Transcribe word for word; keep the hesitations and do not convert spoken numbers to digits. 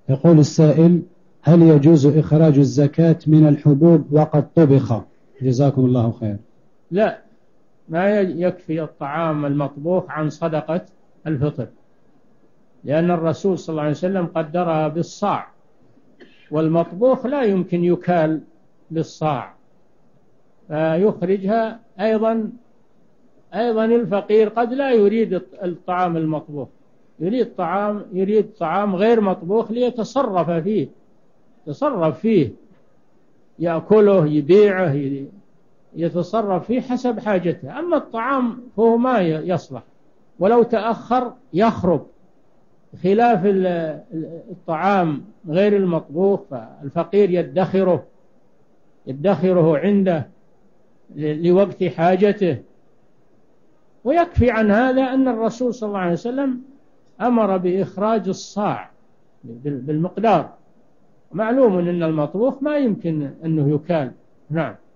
يقول السائل: هل يجوز إخراج الزكاة من الحبوب وقد طبخ؟ جزاكم الله خير. لا، ما يكفي الطعام المطبوخ عن صدقة الفطر، لأن الرسول صلى الله عليه وسلم قدرها بالصاع، والمطبوخ لا يمكن يكال بالصاع، فيخرجها. أيضا أيضا الفقير قد لا يريد الطعام المطبوخ، يريد طعام يريد طعام غير مطبوخ ليتصرف فيه، يتصرف فيه، يأكله، يبيعه، يتصرف فيه حسب حاجته. أما الطعام فهو ما يصلح، ولو تأخر يخرب، خلاف الطعام غير المطبوخ فالفقير يدخره يدخره عنده لوقت حاجته. ويكفي عن هذا أن الرسول صلى الله عليه وسلم أمر بإخراج الصاع بالمقدار. معلوم أن المطبوخ ما يمكن أنه يكال. نعم.